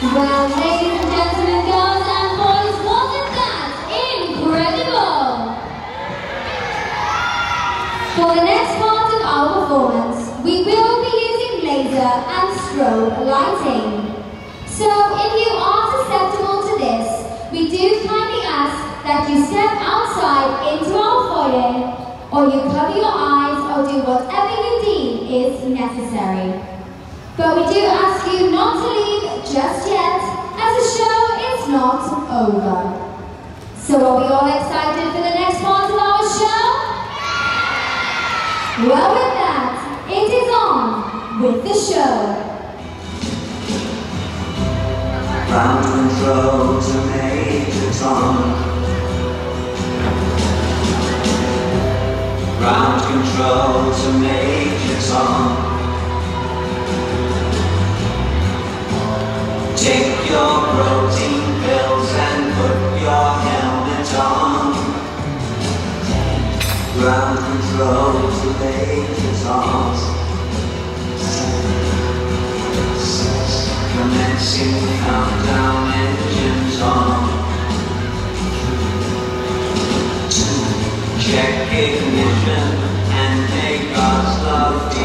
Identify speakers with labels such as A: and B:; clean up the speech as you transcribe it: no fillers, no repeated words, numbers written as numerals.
A: Well, ladies and gentlemen, girls and boys, wasn't that incredible? For the next part of our performance, we will be using laser and strobe lighting. So if you are susceptible to this, we do kindly ask that you step outside into our foyer, or you cover your eyes or do whatever you deem is necessary. But we do ask you not to leave just yet, as the show is not over. So are we all excited for the next part of our show? Well, with that, it is on with the show.
B: Ground control to Major Tom. Ground control to Major Tom. Take your protein pills and put your helmet on. Ground control to Major Tom. Commencing countdown, engines on. 2, check ignition and make us love.